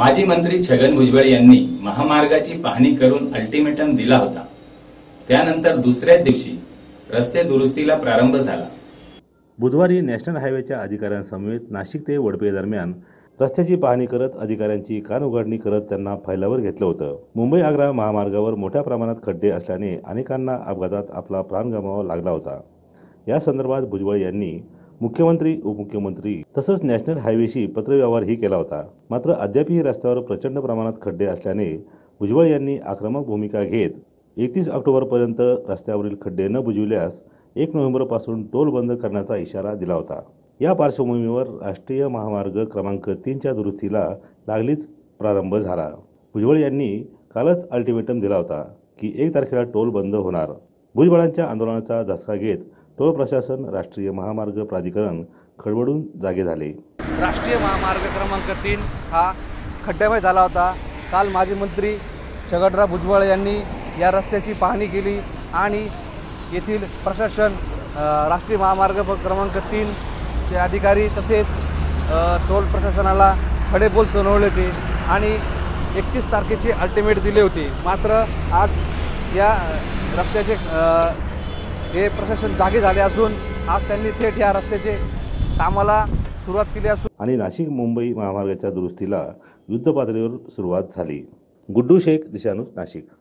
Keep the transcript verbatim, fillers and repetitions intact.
माजी मंत्री छगन भुजबळ यांनी महामार्गाची पाहणी करून अल्टिमेटम दिला होता। त्यानंतर दुसऱ्याच दिवशी रस्ते दुरुस्तीला प्रारंभ झाला। बुधवारी नॅशनल हायवेच्या अधिकाऱ्यांसमवेत नाशिक ते वडपे दरम्यान रस्त्याची पाहणी करत अधिकाऱ्यांची कानउघाडणी करत त्यांना फायलावर घेतलं होतं। मुंबई आग्रा महामार्गावर मोठ्या प्रमाणात खड्डे असल्याने अनेकांना अपघातात आपला प्राण गमवावा लागला होता। या संदर्भात भुजबळ यांनी मुख्यमंत्री, उपमुख्यमंत्री तसंच नॅशनल हायवेशी पत्रव्यवहारही केला होता। मात्र अद्यापही रस्त्यावर प्रचंड प्रमाणात खड्डे असल्याने भुजबळ यांनी आक्रमक भूमिका घेत एकतीस ऑक्टोबरपर्यंत रस्त्यावरील खड्डे न बुजविल्यास एक नोव्हेंबरपासून टोल बंद करण्याचा इशारा दिला होता। या पार्श्वभूमीवर राष्ट्रीय महामार्ग क्रमांक तीनच्या दुरुस्तीला लागलीच प्रारंभ झाला। भुजबळ यांनी कालच अल्टिमेटम दिला होता की एक तारखेला टोल बंद होणार। भुजबळांच्या आंदोलनाचा धसका घेत टोल प्रशासन, राष्ट्रीय महामार्ग प्राधिकरण खडबडून जागे झाले। राष्ट्रीय महामार्ग क्रमांक तीन हा खड्ड्यामय झाला होता। काल माजी मंत्री छगनराव भुजबळ यांनी या रस्त्याची पाहणी केली आणि येथील प्रशासन, राष्ट्रीय महामार्ग क्रमांक तीन चे अधिकारी तसेच टोल प्रशासनाला खडे बोल सुनावले होते आणि एकतीस तारखेचे अल्टिमेट दिले होते। मात्र आज या रस्त्याचे हे प्रशासन जागे झाले असून आज त्यांनी थेट या रस्त्याचे कामाला सुरुवात केली असून आणि नाशिक मुंबई महामार्गाच्या दुरुस्तीला युद्धपातळीवर सुरुवात झाली। गुड्डू शेख, दिशान्यूज, नाशिक।